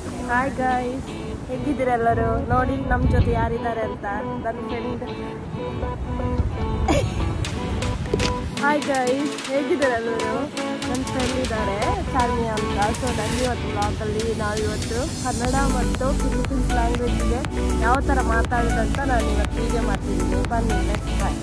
Hi guys, ಹೇಗಿದ್ದೀರಾ ಎಲ್ಲರೂ? ನೋಡಿ ನಮ್ಮ ಜೊತೆ ಯಾರಿದ್ದಾರೆ ಅಂತ, ನನ್ನ ಫ್ರೆಂಡ್. ಹಾಯ್ ಗೈಸ್, ಹೇಗಿದ್ದಾರೆ ಎಲ್ಲರೂ? ನನ್ನ ಫ್ರೆಂಡ್ ಇದ್ದಾರೆ ಚಾರ್ಮಿ ಅಂತ. ಸೊ ನನಗೆ ಇವತ್ತು ಬ್ಲಾಗಲ್ಲಿ ನಾವಿವತ್ತು ಕನ್ನಡ ಮತ್ತು ಫಿಲಿಪೀನ್ಸ್ ಲ್ಯಾಂಗ್ವೇಜ್ಗೆ ಯಾವ ಥರ ಮಾತಾಡೋದಂತ ನಾನು ಇವತ್ತು ವಿಡಿಯೋ ಮಾಡ್ತಿದ್ದೀನಿ. ಬನ್ನಿ, next bye.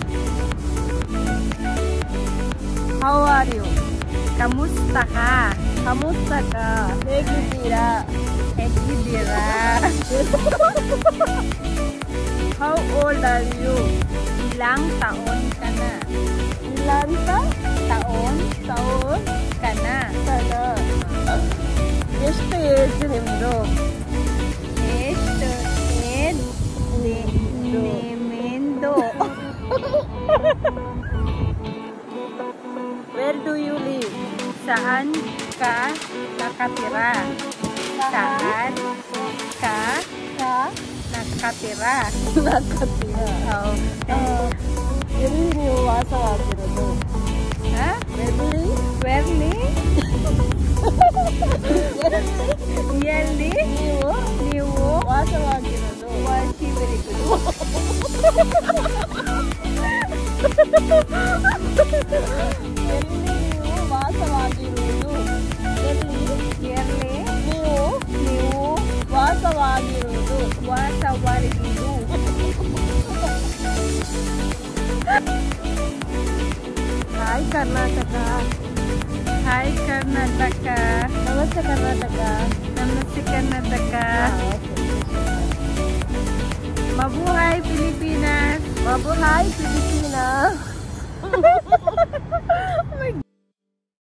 How are you? Kamusta ka? Kamusta ka? ಹೇಗಿದ್ದೀರಾ? Hegidiera. How old are you? Ilang taon ka na? Ilan Taon taon ka na? sana? ಎಷ್ಟು ಏಜ್ ನಿಮ್ಮದು? Esto es tremendo. Where do you live? Saan ka nakatira? Saan ka Sa nakatira? nakatira. ಎಲ್ಲಿ ನೀವು ವಾಸವಾಗಿರೋದು? Ha? ಎಲ್ಲಿ? Werli? Yelli? ನೀವು ವಾಸವಾಗಿರೋದು? Washibirigu. ಎಲ್ಲಿ ನೀವು ವಾಸವಾಗಿರುವುದು? ಎಲ್ಲಿ Yerli? ನೀವು ವಾಸವಾಗಿರುವುದು? Wasawarigu. Hi Karnataka. Hai Karnataka. ನಮಸ್ತೆ Karnataka. Namaste Karnataka. Mabuhay Pilipinas. Mabuhay Pilipinas.